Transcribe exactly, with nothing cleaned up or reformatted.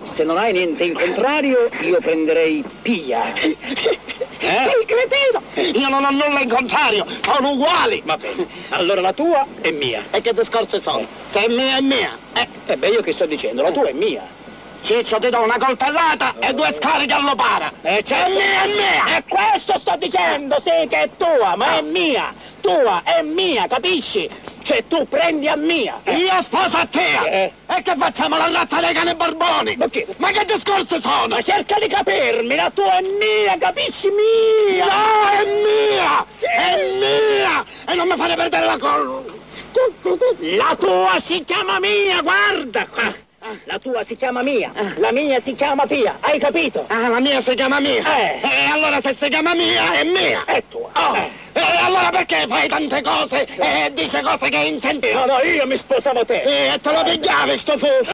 Se non hai niente in contrario, io prenderei Pia. Eh? Sei cretino! Io non ho nulla in contrario, sono uguali! Va bene, allora la tua è mia. E che discorsi sono? Se è mia è mia! Eh, eh beh, io che sto dicendo, la tua è mia. Ciccio, ti do una coltellata e due scariche all'opara! Eh, certo. È mia, è mia! E questo sto dicendo, sì, che è tua, ma è mia! Tua è mia, capisci? Cioè, tu prendi a mia! Io sposo a te! Eh. E che facciamo, la razza dei cani barboni? Ma che? Ma che discorsi sono? Ma cerca di capirmi, la tua è mia, capisci? Mia! No, è mia! È mia! E non mi fare perdere la colpa! La tua si chiama mia, guarda qua! La tua si chiama mia, la mia si chiama Pia, hai capito? Ah, la mia si chiama mia! Eh. E allora se si chiama mia, è mia! È tua! Oh. Eh. E allora perché fai tante cose e dice cose che è insentito? No, no, io mi sposavo te! Sì, e te lo pigliavi sto fuso!